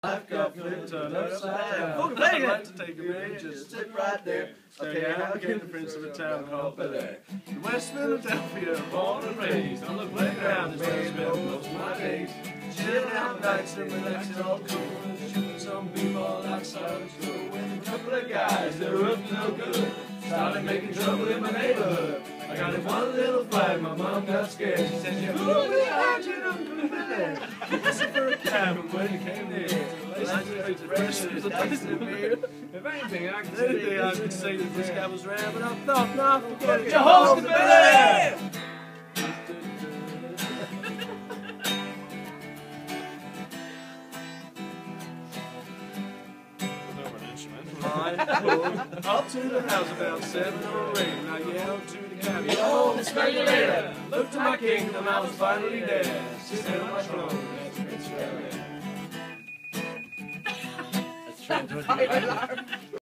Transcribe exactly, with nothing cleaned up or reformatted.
I've got flipped turned upside down. I'd like to take a minute, just sit right there. Okay, how came the prince of a town called Bel Air? In West Philadelphia, born and raised. On the playground is where I spend most of my days. Chilling out nights and relaxing all cool. Shooting some b-ball outside the school. With a couple of guys that were up to no good. Started making trouble in my neighborhood. I got in one little fight, my mom got scared. She said, "You fool me, how'd you know come there?" Listen for a cab, and when he came near, the license plate fresh as a dice in beer. If anything, I could say, I could say that this guy was rare, but I thought, nah, forget it. Jehovah's the Bel Air! Up to the house about seven or eight, and I yelled to the cab, "Yo, the speculator!" Looked to my kingdom, I was finally dead. She said on my throne, that's Prince Bel Air.